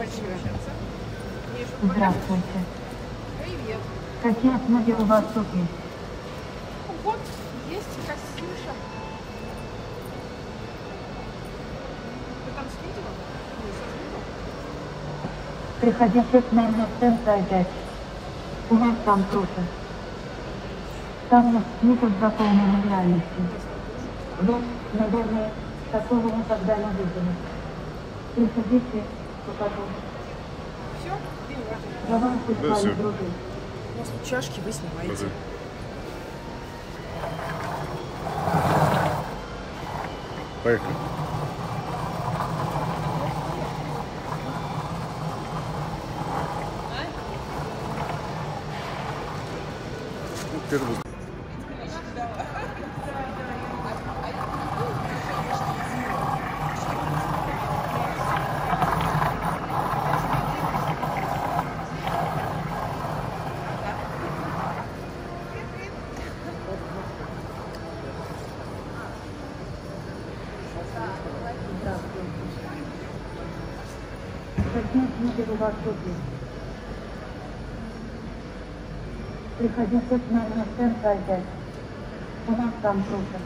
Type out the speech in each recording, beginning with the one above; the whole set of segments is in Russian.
Здравствуйте. Привет. Какие услуги у вас тут есть? Вот, есть Ксюша. Вы там с видео? Ой, со звуком? Приходите к нам на центр опять. У нас там круто. Там есть книга с дополненной реальностью. Вы, наверное, такого никогда не видели. Приходите, покажу. Все? Я вам Да, прислали всё. дружить. У нас тут чашки, вы снимаете. Поехали. Первый. Какие книги у вас тут есть? Приходите к нам на центр опять. У нас там круто.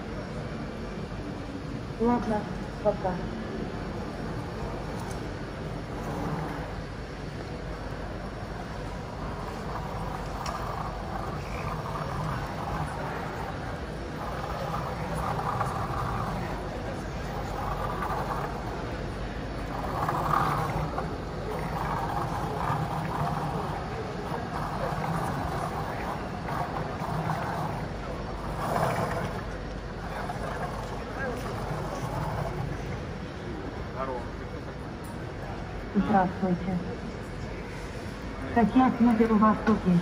Ладно, пока. Здравствуйте. Какие книги у вас тут есть?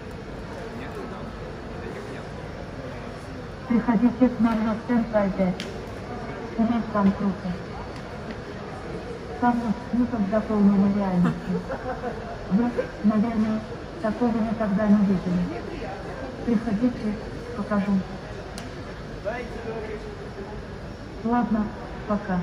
Приходите к нам на центр опять. У нас там круто. Там есть книга с дополненной реальностью. Вы, наверное, такого никогда не видели. Приходите, покажу. Ладно, пока.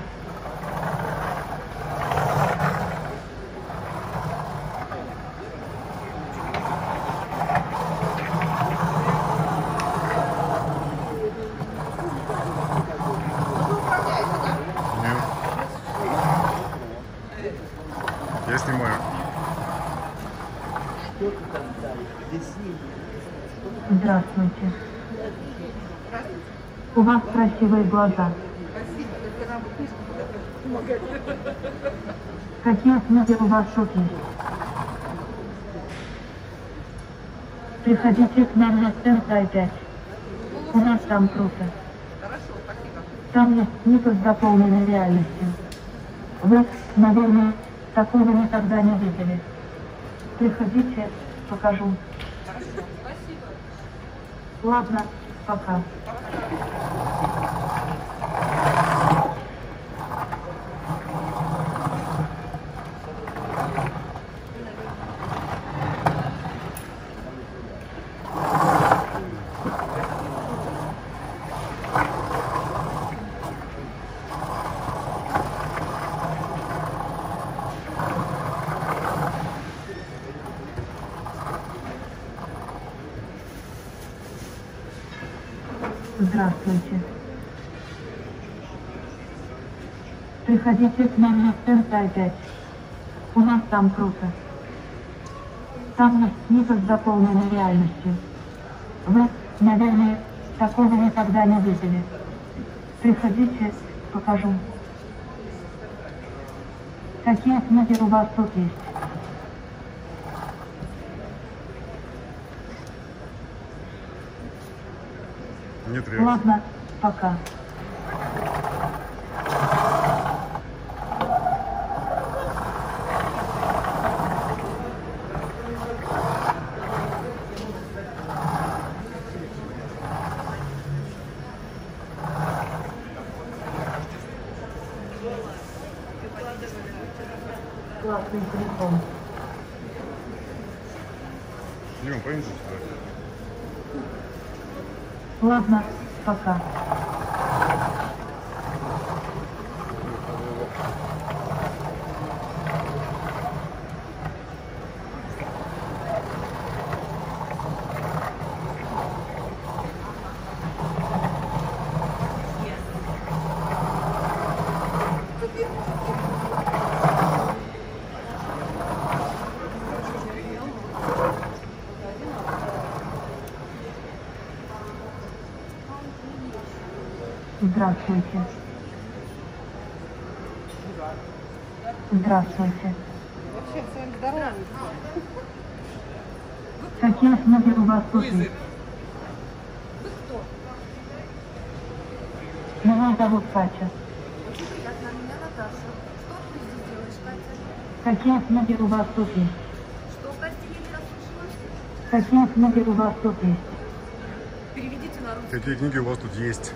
Я снимаю. Здравствуйте. У вас красивые глаза. Какие книги у вас тут есть? Приходите к нам на центр опять. У нас там круто. Там есть книга с дополненной реальностью. Вы, наверное, такого никогда не видели. Приходите, покажу. Ладно, пока. Здравствуйте. Приходите к нам на центр опять. У нас там круто. Там есть книга с дополненной реальностью. Вы, наверное, такого никогда не видели. Приходите, покажу. Какие книги у вас тут есть? Нет реакции. Ладно, пока. Классный телефон. Дим, пойдем сюда. Ладно, пока. Здравствуйте. Здравствуйте. Вообще, с вами здоровы. Какие книги у вас тут есть? Вы кто? Меня зовут Катя. Очень приятно, меня Наташа. Что ты здесь делаешь, Катя? Какие книги у вас тут есть? Что, Катя, я не расслышала? Какие книги у вас тут есть? Переведите на русский. Какие книги у вас тут есть?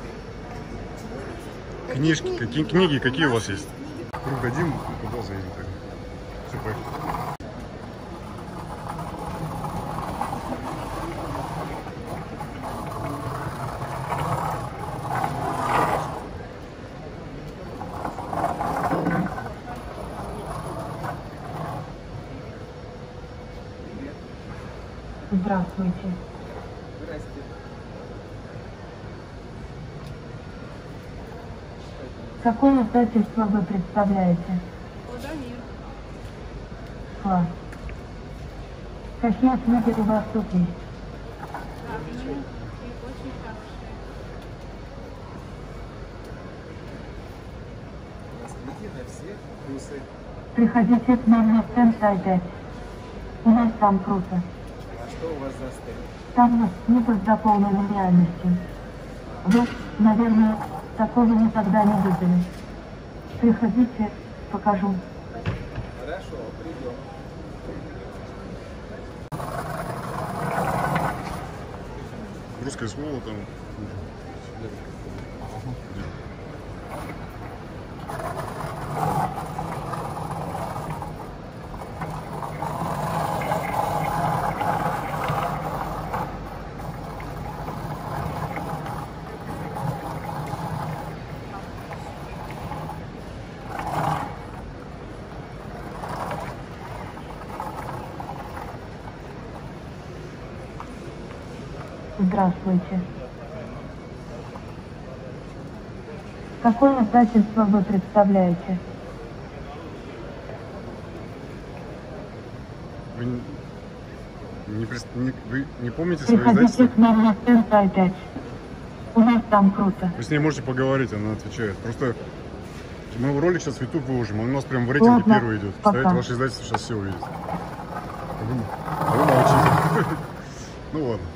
Книжки, какие книги, какие у вас есть? Круг один, куда заедем тогда? Все, поехали. Здравствуйте. Какое издательство вы представляете? Ладомир. Класс. Какие книги у вас тут есть? Разные и очень хорошие. Смотрите на все вкусы. Приходите к нам на стенд опять. У нас там круто. А что у вас за стенд? Там книга с дополненной реальностью. Вы, наверное, такого никогда не видели. Приходите, покажу. Хорошо, придем. Русское слово там. Здравствуйте. Какое издательство вы представляете? Вы вы не помните свое Приходите издательство? к нам на стенд опять. У нас там круто. Вы с ней можете поговорить, она отвечает. Просто мы ролик сейчас в YouTube выложим, он у нас прям в рейтинге Ладно, первый идет. пока. Представляете, ваше издательство сейчас все увидит. А вы молчите. Ну ладно.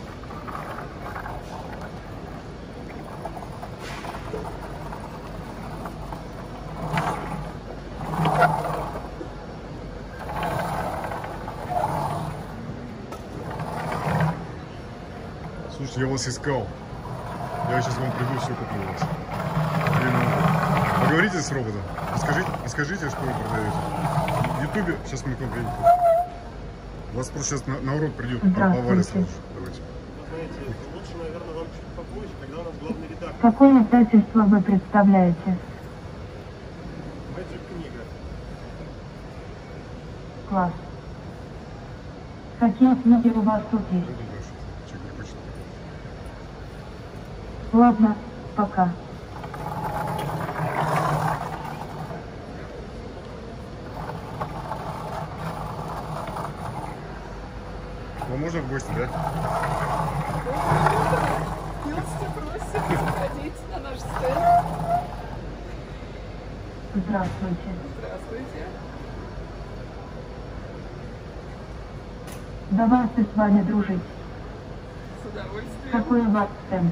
Слушайте, я вас искал. Я сейчас вам приду, все куплю у вас. Поговорите с роботом. Скажите, что вы продаете. В Ютубе, сейчас мы к вам приедем. У вас просто сейчас на урок придет, повалит сразу же. Давайте. Знаете, лучше, наверное, вам чуть попозже, когда у нас главный редактор. Какое издательство вы представляете? Magic книга. Класс. Какие книги у вас тут есть? Пойдем дальше. Чек не хочет. Ладно, пока. Вам можно в гости, да? Милости просим, заходите на наш стенд. Здравствуйте. Здравствуйте. Давайте с вами дружить. С удовольствием. Какой у вас стенд?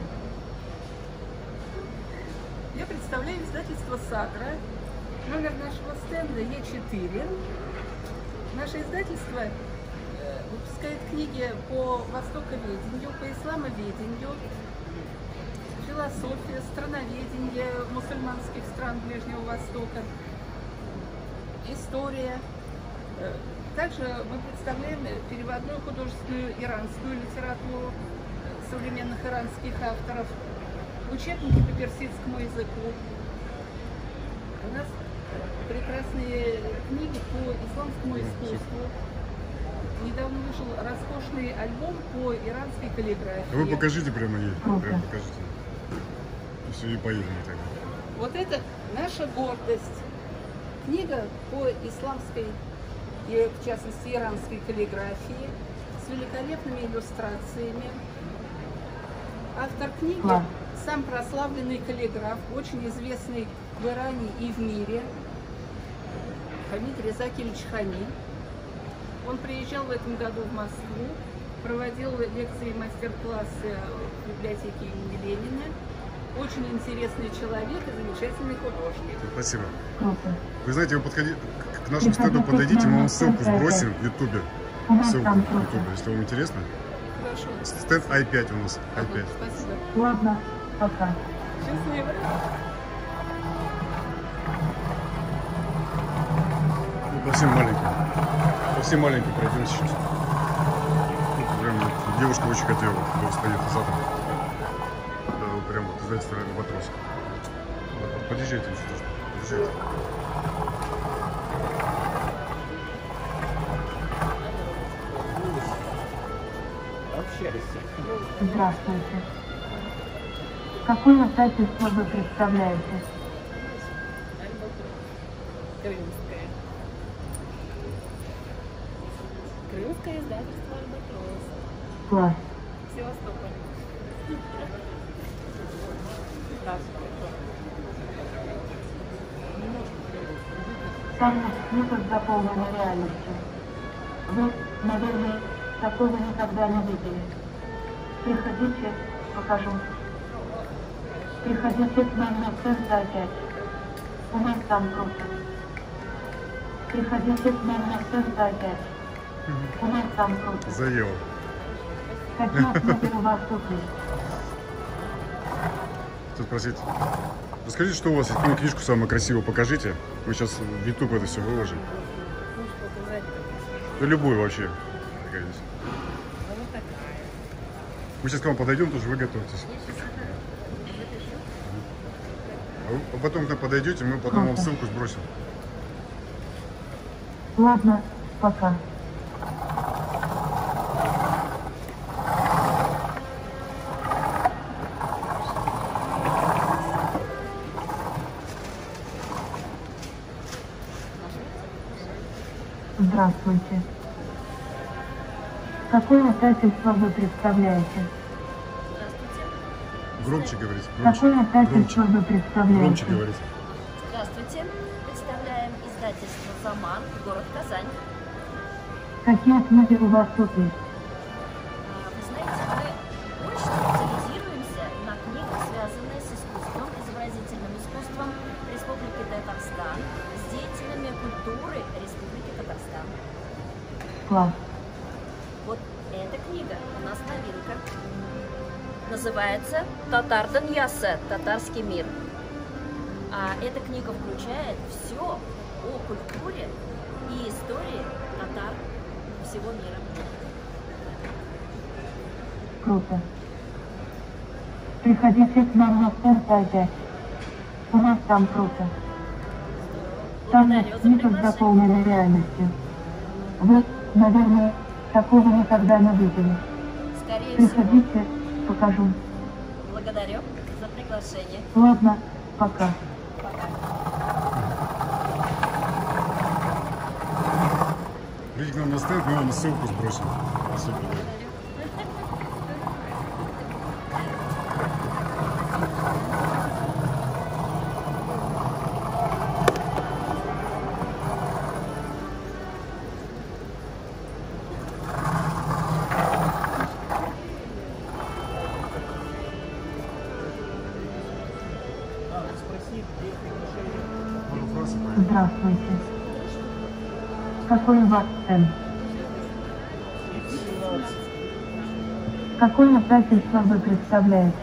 Я представляю издательство «Сагра». Номер нашего стенда Е4. Наше издательство выпускает книги по востоковедению, по исламоведению, философия, страноведение мусульманских стран Ближнего Востока, история. Также мы представляем переводную художественную иранскую литературу современных иранских авторов, учебники по персидскому языку. У нас прекрасные книги по исламскому искусству. Недавно вышел роскошный альбом по иранской каллиграфии. А вы покажите прямо ей. Круто. Прямо покажите. И все, и поедем тогда. Вот это наша гордость. Книга по исламской и, в частности, иранской каллиграфии с великолепными иллюстрациями. Автор книги Класс. сам прославленный каллиграф, очень известный в Иране и в мире, Хамид Резакевич Хами. Он приезжал в этом году в Москву, проводил лекции и мастер-классы в библиотеке имени Ленина. Очень интересный человек и замечательный художник. Спасибо. Круто. Вы знаете, вы подходите к нашему стенду, подойдите, мы вам ссылку сбросим в Ютубе. Ссылку в Ютубе, если вам интересно. Хорошо. Стенд i5 у нас, i5. Спасибо. Ладно, пока. Счастливо. Ну, совсем маленький пройдем сейчас. Ну, прям вот, девушка очень хотела, кто стоит завтра. Да, вот прям вот издательство «Альбатрос». Вот, подъезжайте еще тоже, подъезжайте. Общайся. Здравствуйте. Какое издательство вы представляете? Крымское. Крымское издательство «Альбатрос». Класс. Севастополь. Там книга заполнена реальностью. Вы, наверное, такого никогда не видели. Приходите, покажу. Приходите к нам на центр опять. У нас там круто. Приходите к нам на центр опять. У нас там круто. Заела. Какие книги у вас тут есть? Что спросить? Расскажите, что у вас есть, какую книжку самую красивую покажите. Мы сейчас в YouTube это все выложим. Да любую вообще. Мы сейчас к вам подойдем, тоже вы готовьтесь. А потом, когда подойдете, мы потом вам ссылку сбросим. Ладно, пока. Здравствуйте. Какое издательство вы представляете? Громче говорите. Какое издательство вы Громче представляете? говорите. Здравствуйте. Представляем издательство «Заман», город Казань. Какие книги у вас тут есть? Вы знаете, мы больше специализируемся на книгах, связанных с искусством, изобразительным искусством Республики Татарстан, с деятелями культуры Республики Татарстан. Класс. Вот эта книга у нас новинка. Называется «Татар Даньясе. Татарский мир». А эта книга включает все о культуре и истории татар всего мира. Круто. Приходите к нам на центр опять. У нас там круто. Там Благодарю за книга приглашение. заполнена реальностью. Вы, наверное, такого никогда не видели. Скорее всего. Приходите, покажу. Благодарю за приглашение. Ладно, пока. Придите к нам на стенд, мы вам ссылку сбросим. Ссылку. Здравствуйте. Какой у вас цен? Какое издательство вы представляете?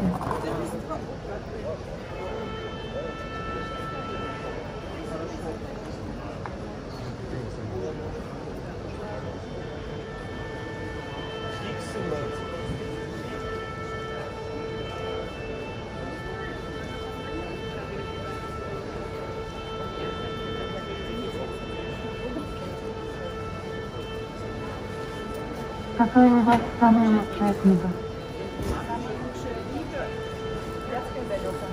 Какая у вас самая лучшая книга? Вятская далека.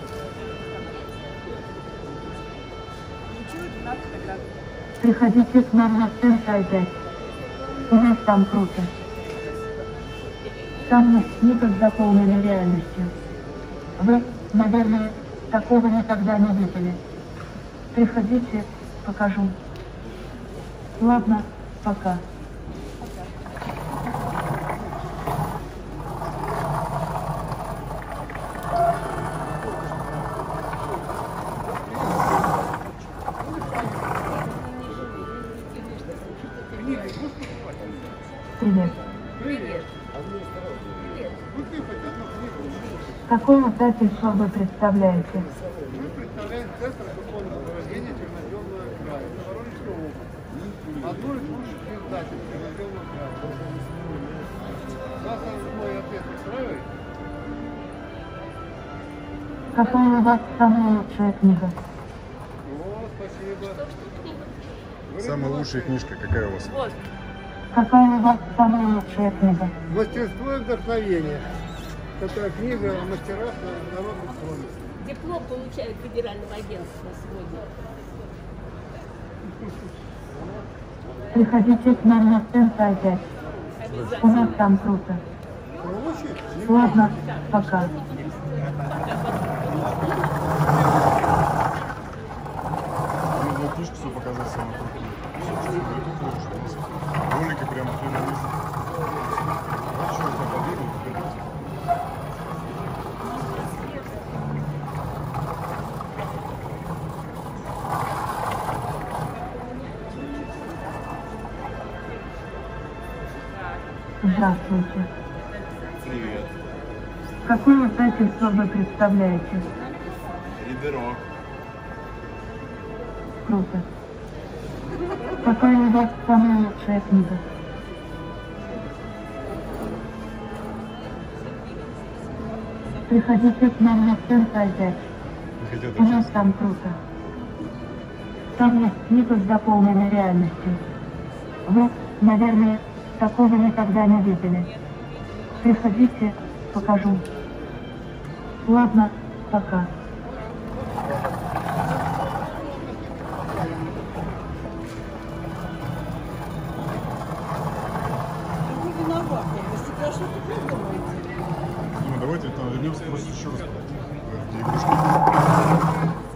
Ничего, 12 наград. Приходите к нам на центр опять. У нас там круто. Там есть книга заполнена реальностью. Вы, наверное, такого никогда не видели. Приходите, покажу. Ладно, пока. Привет. Привет. Какое издательство вы представляете? Мы представляем Центр духовного проведения Черноземного края. Это Воронежская область. Одно из лучших издательств Черноземного края. Вас мой ответ устраивает? Какая у вас самая лучшая книга? О, спасибо. Самая лучшая книжка какая у вас? Вот. Какая у вас самая лучшая книга? Мастерство и вдохновение. Это книга о мастерах народных творчеств. Диплом получают федерального агентства сегодня. Приходите к нам на сцену опять. У нас там круто. Ладно, пока. Нужно книжку свою показать самую крутую. Ролики прямо тут на месте. А что это подъедем? Здравствуйте. Привет. Какое издательство вы представляете? Лидерок. Круто. Какая у вас самая лучшая книга? Приходите к нам на сцену опять. Не хотят У нас общаться. там круто. Там есть книга с дополненной реальностью. Вы, наверное, такого никогда не видели. Приходите, покажу. Ладно, пока. Вы виноваты. Если про что-то придумаете. Ну, давайте вернемся просто еще раз. Где игрушки?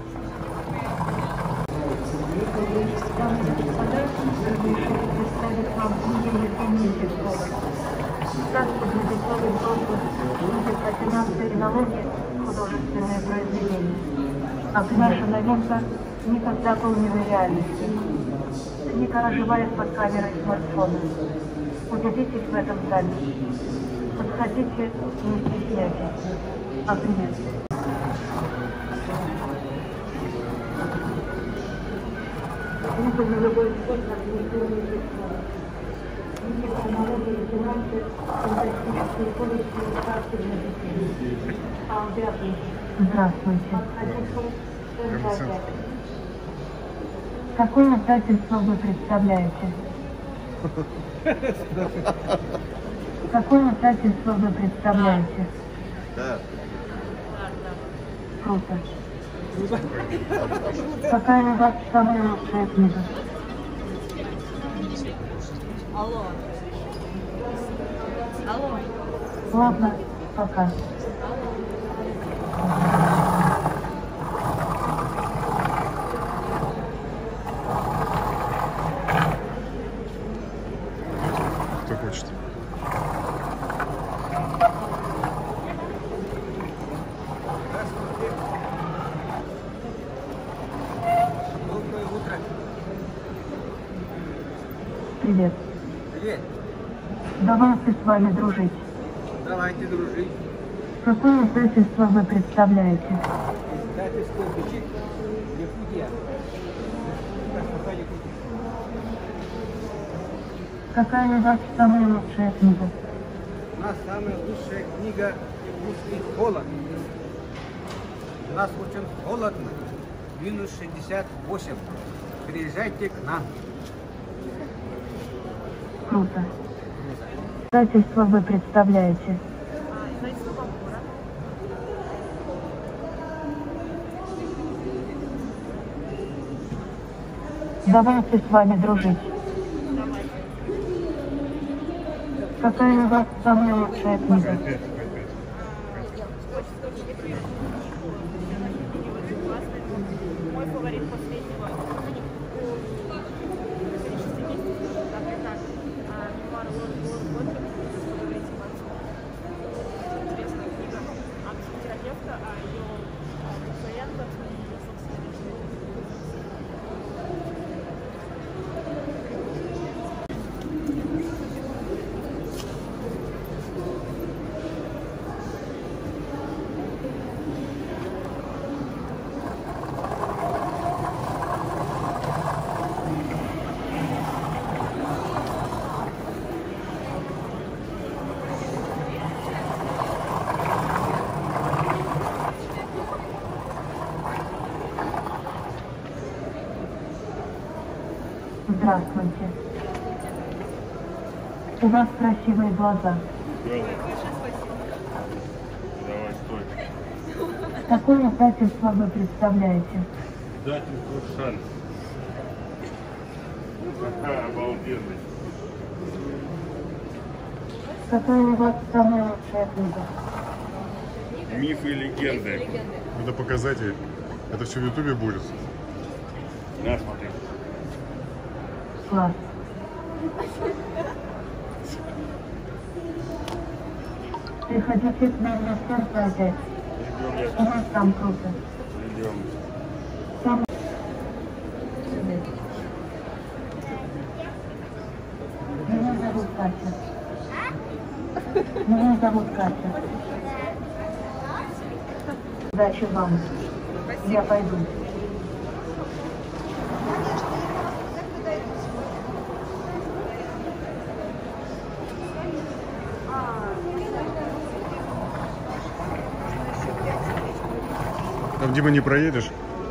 Представить вам книги Ефремичева. Сказки для детей и взрослых, книги про финансы и налоги, художественные произведения. А наша новинка – книга с дополненной реальностью. Книга оживает под камерой смартфона. Убедитесь в этом сами. Подходите, не стесняйтесь. А привет. Книга на любой вкус, как культурный рисунок. Книги про налоги и финансы, фантастические повести и сказки для детей. Аудиокниги. Здравствуйте. Какое издательство вы представляете? Какое издательство вы представляете? Да. Круто. Какая у вас самая лучшая книга? Алло. Алло. Ладно, пока. Кто хочет? Доброе утро. Привет. Привет. Давайте с вами дружить. Давайте дружить. Какое издательство вы представляете? Издательство «Бычик» Якутия. Какая у вас самая лучшая книга? У нас самая лучшая книга «Якутский холод». У нас очень холодно. Минус 68. Приезжайте к нам. Круто. Издательство вы представляете? Давайте с вами дружить. Какая у вас самая лучшая книга? Опять. Здравствуйте. У вас красивые глаза. Давай, стой. Какое качество вы представляете? Дать им шанс. Обалденный. Какая у вас самая лучшая книга? Мифы и легенды. Надо показать ей. Это все в Ютубе будет. На, смотри. Класс. Приходите к нам на сердце опять. Идем, У нас там круто. идем. Там... Меня зовут Катя. Меня зовут Катя. Удачи вам. Я пойду. Там, Дима, не проедешь?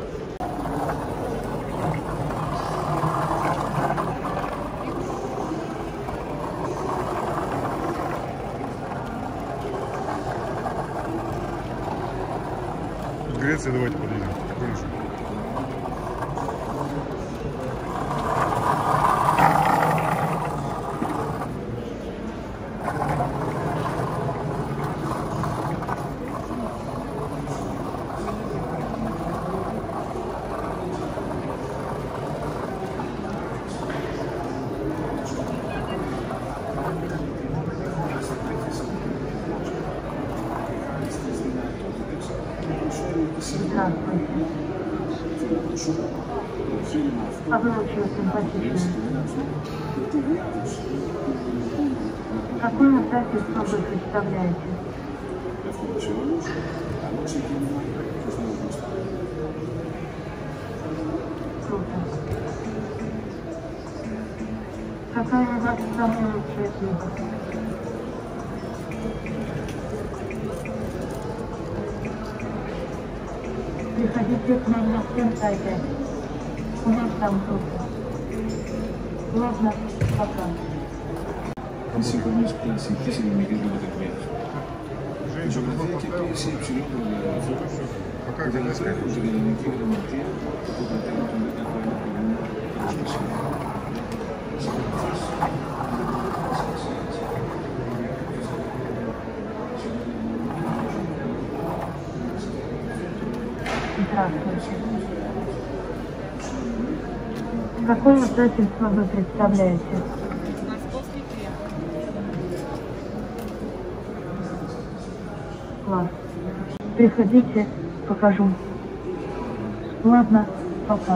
В Греции давайте подъедем. Потихонечку. Здравствуйте. А вы очень симпатичны. Какое качество вы представляете? Круто. Какая у вас самая лучшая книга? Приходите к нам на сердце опять. У нас там круто. Ладно, пока. Сегодня симпатичными видными документами. Женщина, пока где-то искать. Здравствуйте. Какое качество вы представляете? Московский крем. Класс. Приходите, покажу. Ладно, пока.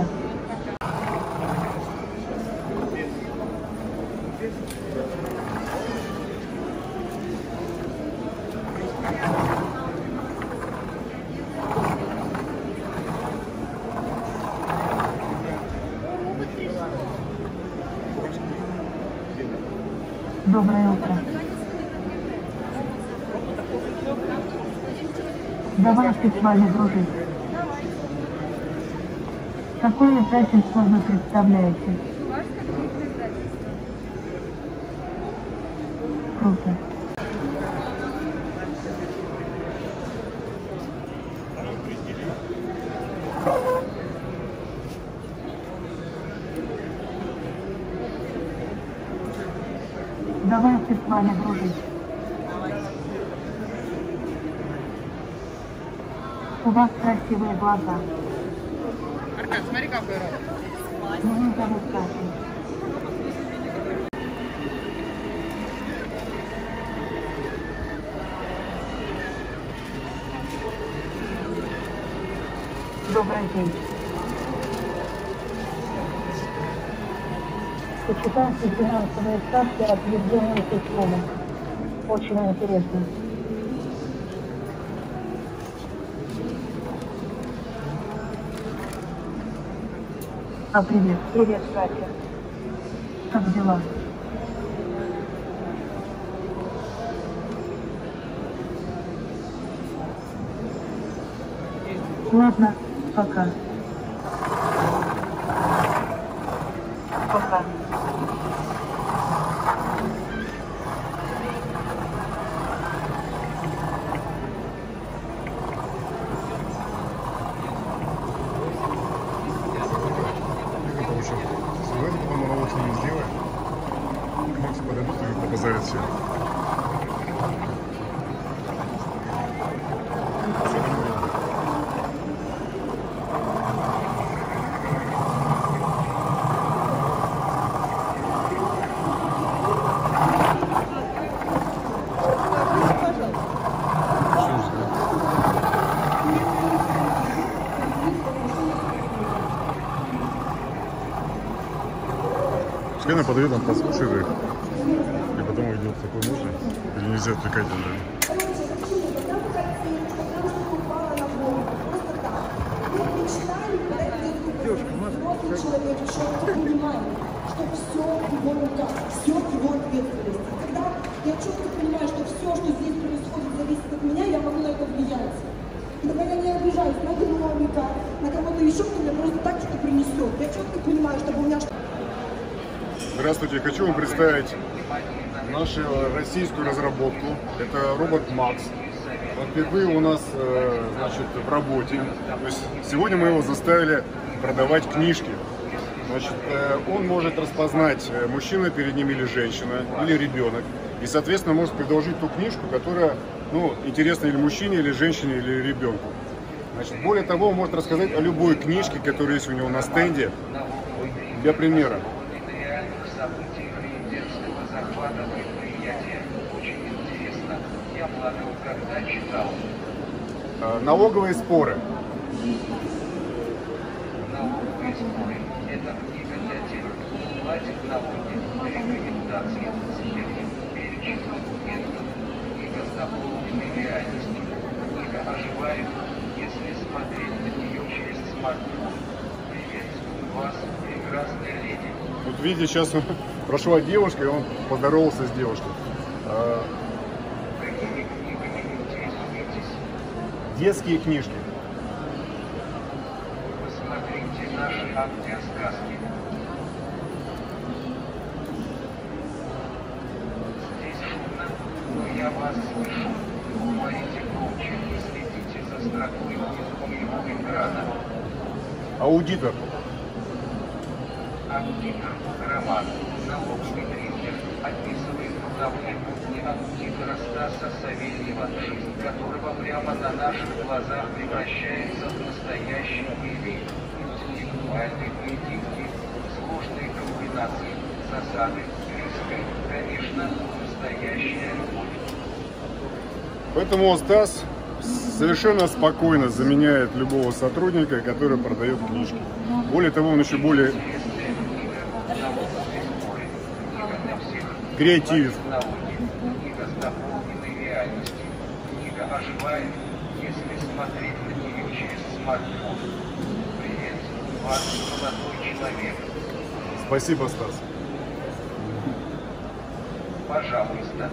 Доброе утро. Давайте с вами дружить. Какое качество вы представляете? Круто. Давайте с вами дружить. У вас красивые глаза. Аркад, смотри, какой рот. Меня зовут Катя. Добрый день. Почитайте финансовые ставки от Евгения Петрова. Очень интересно. А привет. Привет, Катя. Как дела? Ладно, пока. фото. Давайте потом монолог с ними сделаем. Макс подойдут и побазарят все. Пускай она подойдет, он послушает их, и потом идет такой можно, или нельзя отвлекать его. Человек, что понимает, что все в его руках, все в его ответственности. Когда я четко понимаю, что все, что здесь происходит, зависит от меня, я могу на это влиять. И тогда я не обижаюсь на чиновника, на кого-то еще, кто мне просто так что-то принесет. Я четко понимаю, чтобы у меня что-то... Здравствуйте, хочу вам представить нашу российскую разработку. Это робот Макс. Он впервые у нас значит, в работе. То есть сегодня мы его заставили продавать книжки. Значит, он может распознать, мужчина перед ним или женщина, или ребенок. И, соответственно, может предложить ту книжку, которая интересна или мужчине, или женщине, или ребенку. Значит, более того, он может рассказать о любой книжке, которая есть у него на стенде. Для примера. Налоговые споры. Налоговые споры – это книга для тех, кто платит налоги, рекомендации, перечень документов, книга с дополненной реальностью, книга оживает, если смотреть на нее через смартфон. Приветствую вас, прекрасная леди. Вот видите, сейчас прошла девушка, и он поздоровался с девушкой. Какими книгами интересуетесь? Детские книжки. Посмотрите наши аудиосказки. Здесь шумно, но я вас слышу. Говорите громче и следите за строкой внизу моего экрана. Аудитор. Аудитор роман. Налоговый триллер описывает трудовые будни аудитора Стаса Савельева, жизнь которого прямо на наших глазах превращается в настоящий боевик. Интеллектуальные поединки, сложные комбинации, засады, риски, конечно, настоящая любовь. Поэтому Стас совершенно спокойно заменяет любого сотрудника, который продает книжки. Более того, он еще более креативит. Книга с дополненной реальностью. Книга оживает, если смотреть на нее через смартфон. Приветствую вас, молодой человек. Спасибо, Стас. Пожалуйста.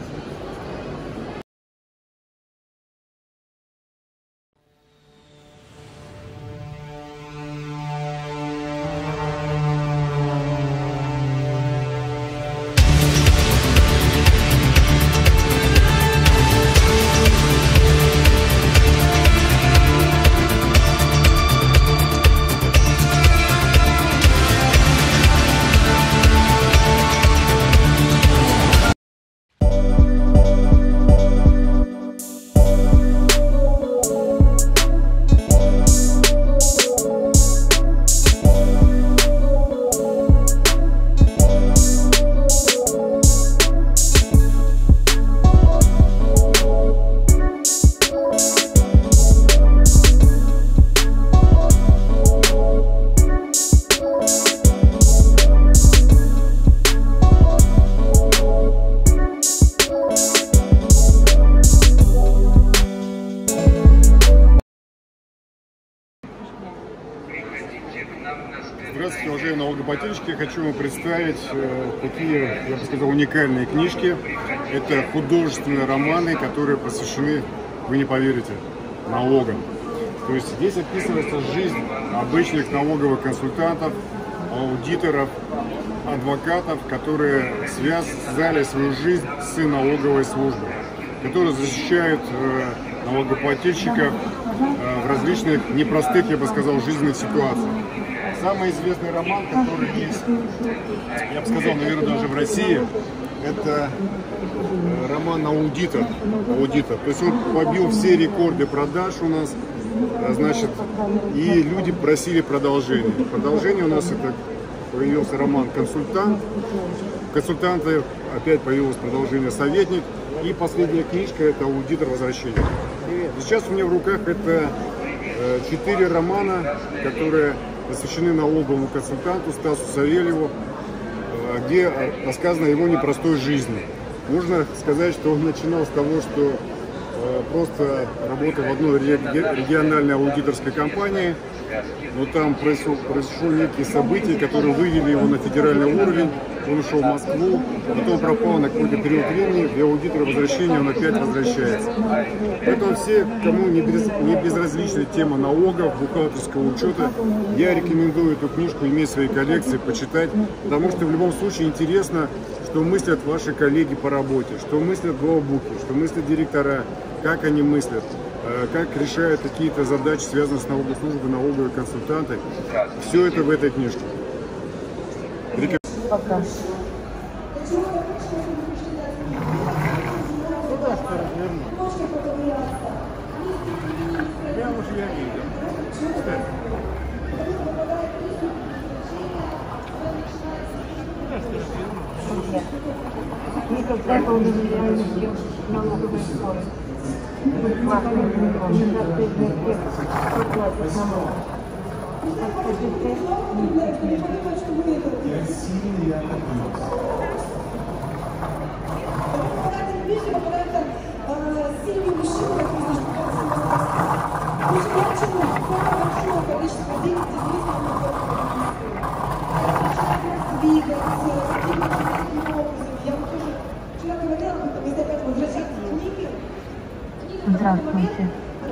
Здравствуйте, уважаемые налогоплательщики. Хочу вам представить такие, я бы сказал, уникальные книжки. Это художественные романы, которые посвящены, вы не поверите, налогам. То есть здесь описывается жизнь обычных налоговых консультантов, аудиторов, адвокатов, которые связали свою жизнь с налоговой службой, которые защищают налогоплательщиков в различных непростых, я бы сказал, жизненных ситуациях. Самый известный роман, который есть, я бы сказал, наверное, даже в России, это роман «Аудитор». То есть он побил все рекорды продаж у нас, значит, и люди просили продолжение. Продолжение у нас это появился роман «Консультант». «Консультанты» опять появилось продолжение «Советник». И последняя книжка это «Аудитор. Возвращение». Сейчас у меня в руках это 4 романа, которые посвящены налоговому консультанту Стасу Савельеву, где рассказано о его непростой жизни. Можно сказать, что он начинал с того, что просто работал в одной региональной аудиторской компании, но там произошло некие события, которые вывели его на федеральный уровень. Он ушел в Москву, потом пропал на какой-то период времени, для аудитора возвращения он опять возвращается. Поэтому все, кому не безразлична тема налогов, бухгалтерского учета, я рекомендую эту книжку иметь в своей коллекции, почитать, потому что в любом случае интересно, что мыслят ваши коллеги по работе, что мыслят главбухи, что мыслят директора, как они мыслят, как решают какие-то задачи, связанные с налоговой службой, налоговые консультанты. Все это в этой книжке. Пока. Никогда по университету налоговой формы. Бесплатный телефон, недоступный текст, кто платит налоги. Здравствуйте.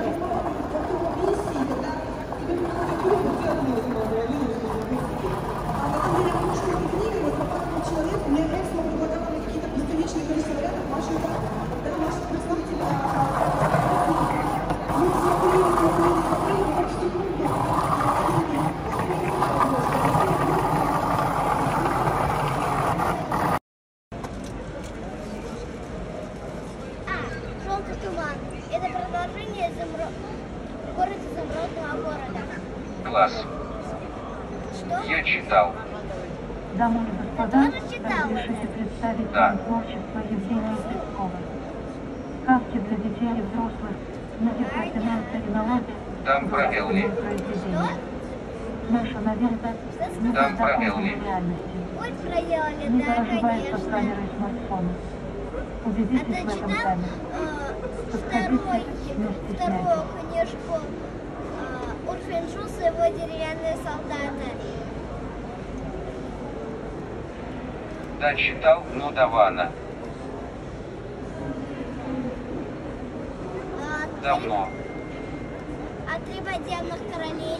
Желтый туман. Это продолжение города Изумрудного города. Класс. Что? Я читал. Дамы и господа, Ты тоже читал? разрешите представить Да. вам творчество Евгения Пескова. Сказки для детей и взрослых, новинка финансы и налоги. Там пробел ли? Произведение. Наша новинка не Там пробел ли? реальности. Ой, проехали, Не да, проживается с конечно. камерой смартфона. А Убедитесь ты в этом читал сами. вторую книжку Урфин Джюс и его деревянные солдаты? Да, читал, но давно. Давно. А три подземных королей?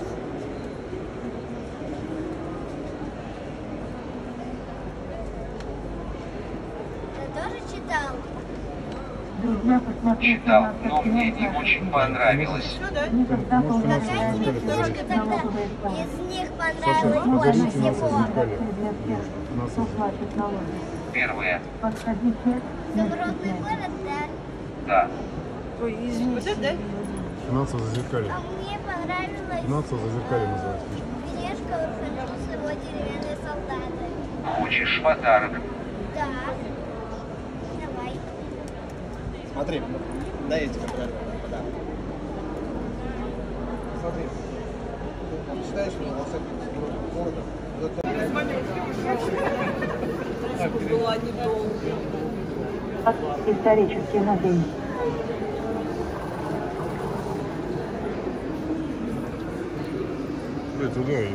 Ты тоже читал? Друзья, посмотрите Читал, на но мне не очень понравилось. Никогда Какая тебе книжка тогда из них понравилась больше всего? Кто платит налоги? Первое. Подходите. Изумрудный город, да? Да. Ой, извините. Да? «Финансово зазеркалье». А мне понравилась «Финансово зазеркалье» называется книжка. книжка Урфин Джюс и его деревянные солдаты. Хочешь подарок? Да. Давай. Смотри, да, я тебе правильно. Да. Смотри. Читаешь волшебник города. Была недолго. Исторические новинки. Это да.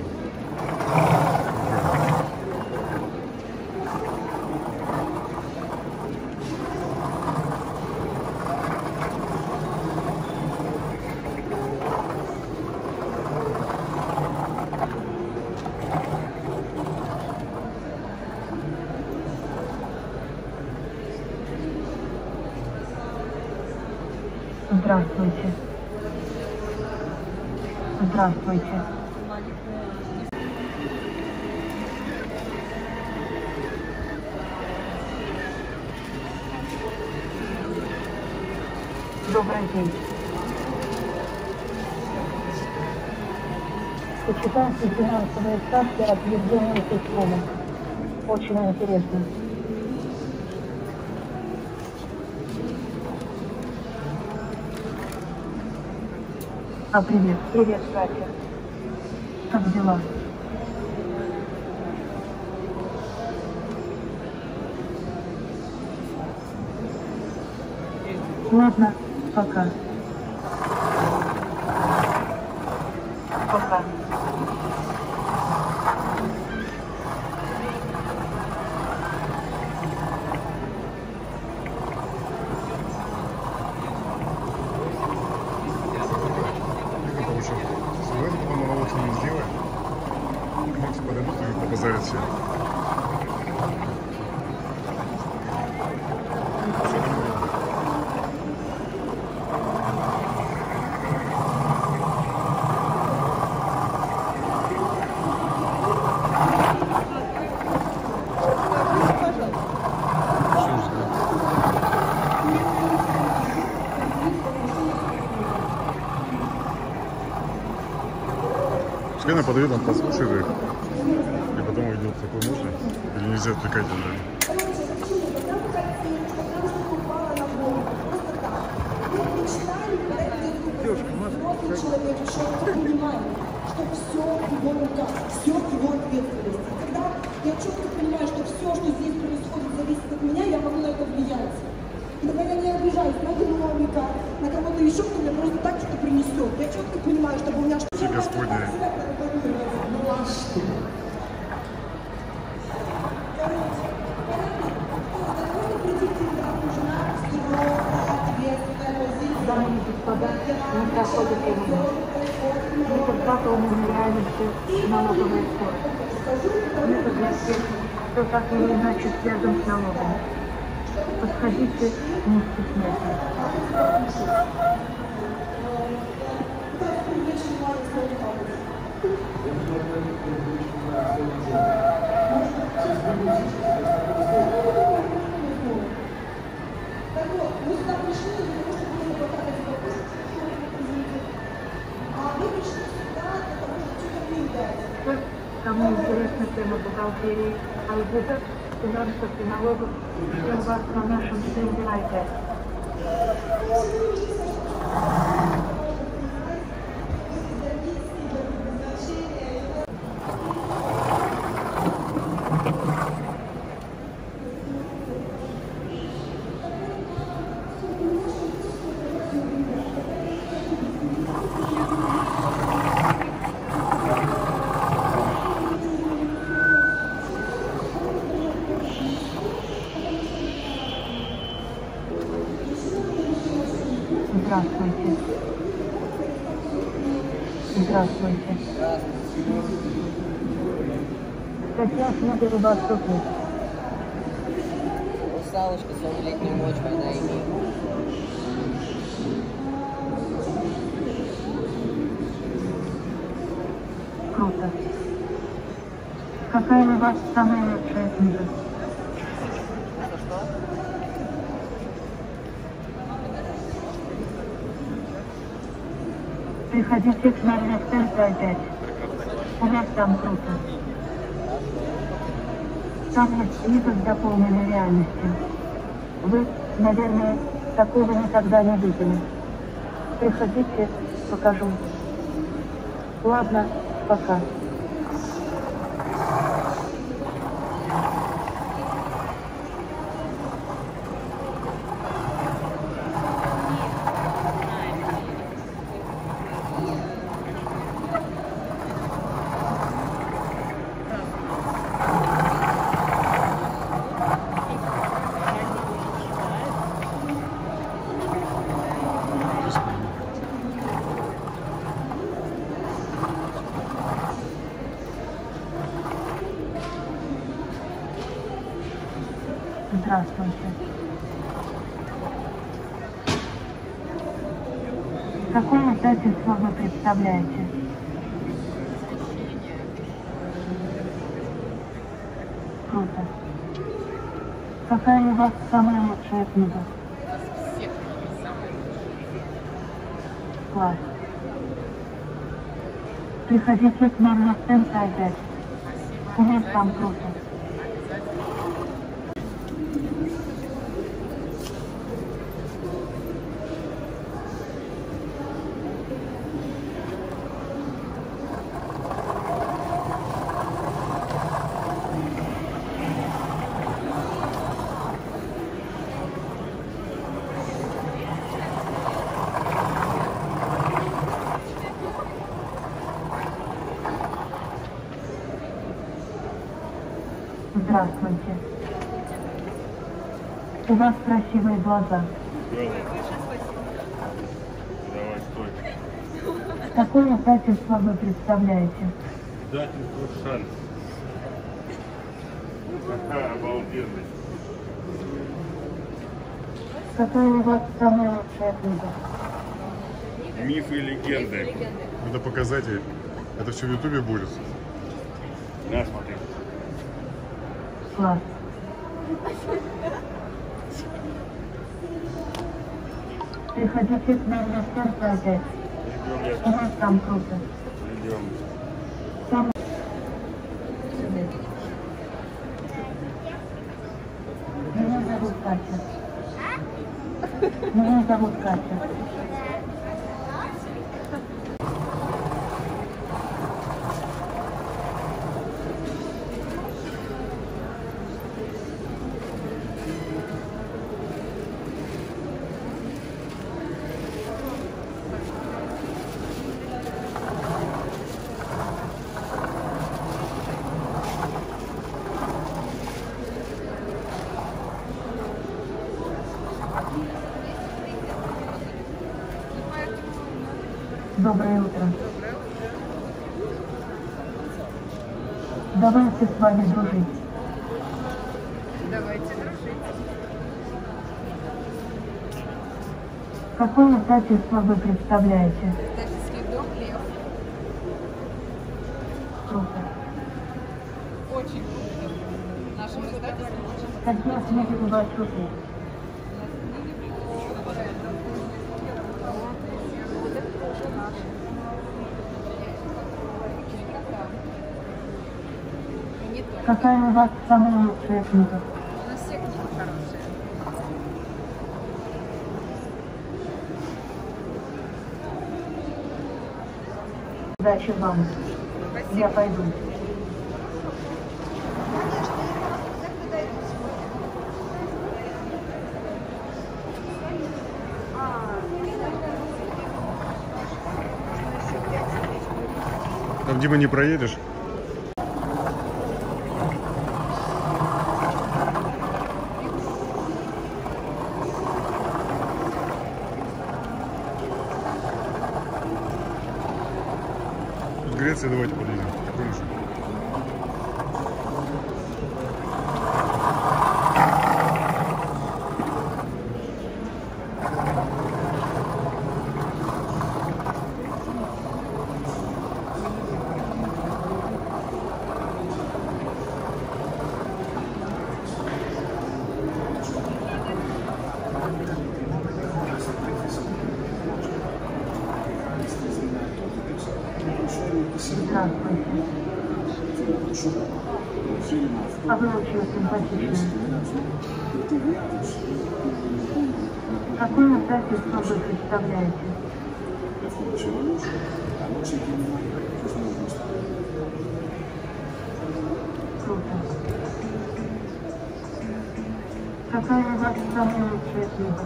Здравствуйте. Здравствуйте. Добрый день. Почитайте финансовые ставки от Евгения Пескова. Очень интересно. А привет, привет, Катя. Как дела? Ладно, пока. Пока. Давайте потом аналог не сделаем. Макс подойдут и побазарят все. Пускай она подает, он послушает их, и потом уйдет. Такое можно? Или нельзя отвлекать его? Человек четко понимает, что все в его руках, все в его ответственности. Когда я четко понимаю, что все, что здесь происходит, зависит от меня, я могу на это влиять. И когда я не обижаюсь на гномика, на кого-то еще, кто мне просто так что-то принесет. Я четко понимаю, чтобы у меня что-то... Господне. Дамы и господа, не проходит время. Это заполнено реальностью налоговой формы. Это для всех, кто так или иначе связан с налогами. Подходите, не стесняйтесь. Кому интересна тема бухгалтерии, аудита, финансов и налогов, ждем вас на нашем стенде «Райдер». Здравствуйте. Здравствуйте. Статья смотрю вас тут. Русалочка, 40-летняя ночь, война и мир. Круто. Какая у вас самая лучшая книга? Приходите к нам на станцию опять. У нас там круто. Там есть книга с дополненной реальностью. Вы, наверное, такого никогда не видели. Приходите, покажу. Ладно, пока. Здравствуйте. Какое издательство вы представляете? Круто. Какая у вас самая лучшая книга? Класс. Приходите к нам на сценку опять. У нас там круто. Здравствуйте. У вас красивые глаза. Давай, стой. Какое издательство вы представляете? Издательство «Шанс». Обалденный. Какая у вас самая лучшая книга? Мифы и легенды. Надо показать ей. Это все в Ютубе будет. На, смотри. Класс. Приходите к нам на сценку опять. У нас там круто. Идем. Там... Меня зовут Катя. Меня зовут Катя. Доброе утро. Давайте с вами дружить. Давайте дружить. Какое издательство вы представляете? Издательский дом «Лев». Круто. Очень круто. Нашим издательством очень Какие книги у вас шутки? Какая у вас самая лучшая книга? У нас все книги хорошие. Удачи вам. Я пойду. Там, Дима, не проедешь? В Греции давайте подъедем. Такой же. Здравствуйте. А вы очень симпатичны. Какое издательство вы представляете? Круто. Какая у вас самая лучшая книга?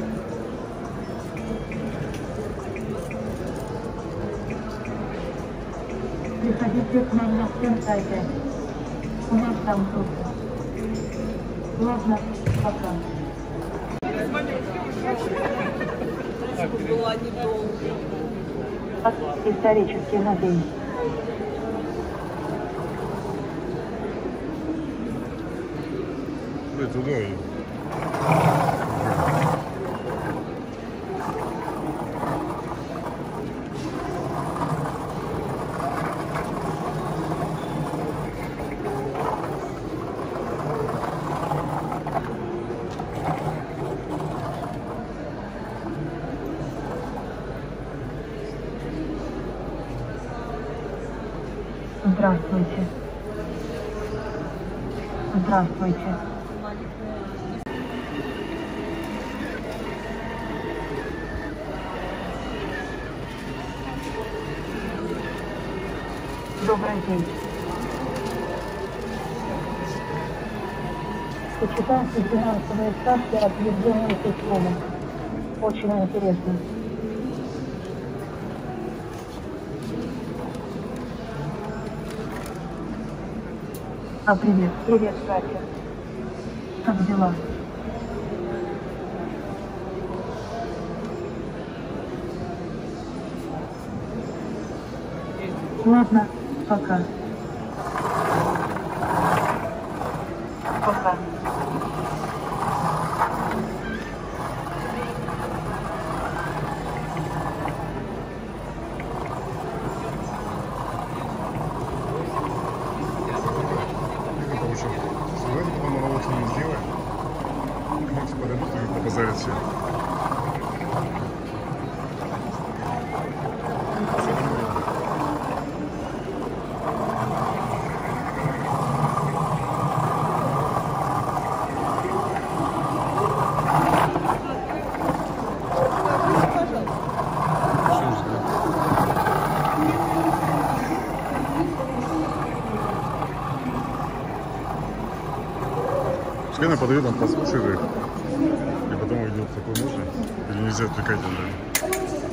Приходите к нам на сценку опять. У нас там круто. Ладно, пока. Была недолго. Исторический надеюсь. Туда. Здравствуйте. Здравствуйте. Добрый день. Сочетайте финансовые ставки от Евгения Петрова. Очень интересно. Привет. Привет, Катя. Как дела? Ладно, пока. Пока. Давайте потом монолог с ними сделаем. Макс подойдут и побазарят все. Пускай она подойдет, он послушает их, и потом уйдет. Такой можно? Или нельзя отвлекать ее?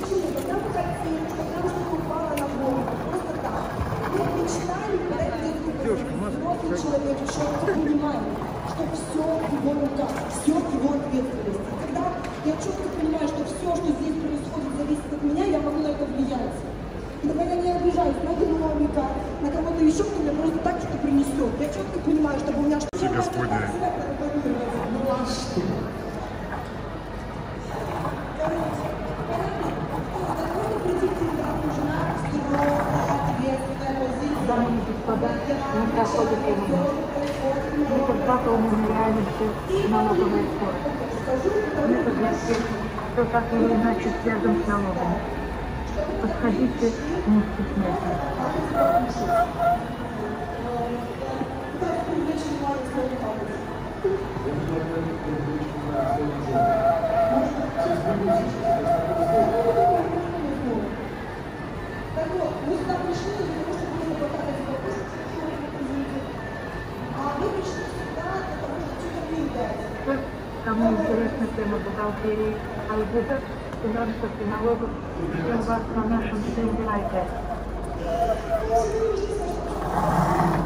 Человек, что понимает, что все в его руках, все в его ответственности. Когда я четко понимаю, что все, что здесь происходит, зависит от меня, я могу на это влиять. И тогда я не обижаюсь на чиновника, на кого-то еще, кто мне просто так что-то принесет. Я четко понимаю, чтобы у меня что-то... Господи. Дамы и господа, мы проходим ремонт. Метод 2 полной реальности налоговой формы. Метод для всех, кто так или иначе связан с налогом. Подходите, не стесняйтесь. Так вот, мы сюда пришли для того, чтобы мы покатать вопросы, а вы пришли сюда для того, чтобы что-то мне дать. Кому интересна тема бухгалтерии, аудитов, финансов и налогов, ждем вас на нашем стенде.